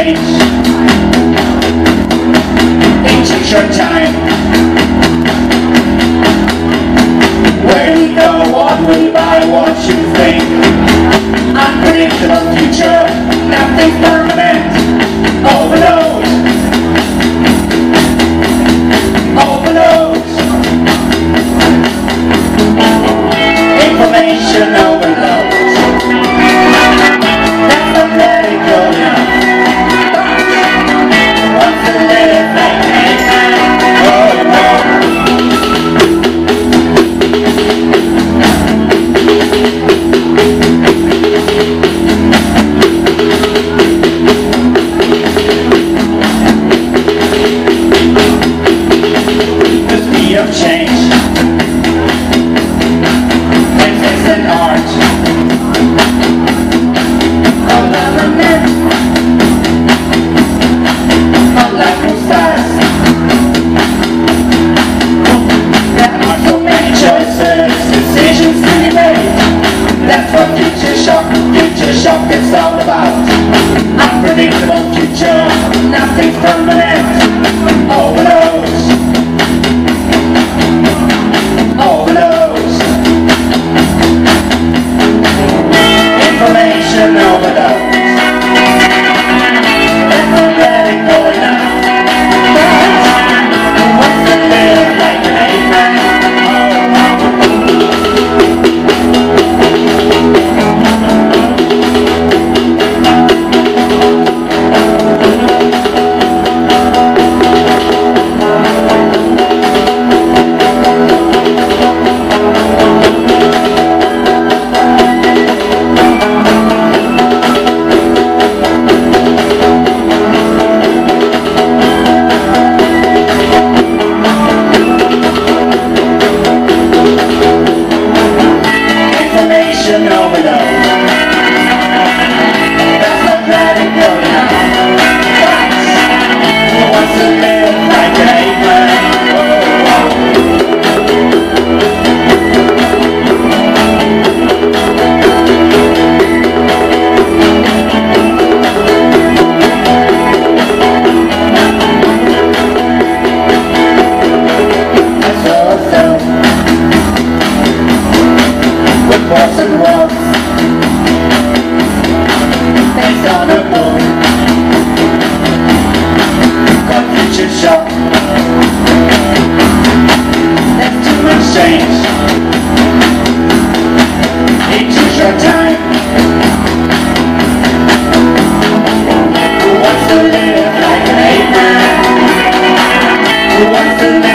change. It's a short time. Where we go, what we buy, what you think. Unpredictable future, nothing's permanent. Overload. Overload. Information overload. Let's not let it go now. What's the limit like anything? Oh no. The speed of change. Physics and art. Future shock is all about. Unpredictable future, nothing's permanent. Overload. Overload. Information overload. Let's not let it go now. Who wants to live like an ape? Shock. That's too much change. It's a short time. Who wants to live like an ape man? Who wants to live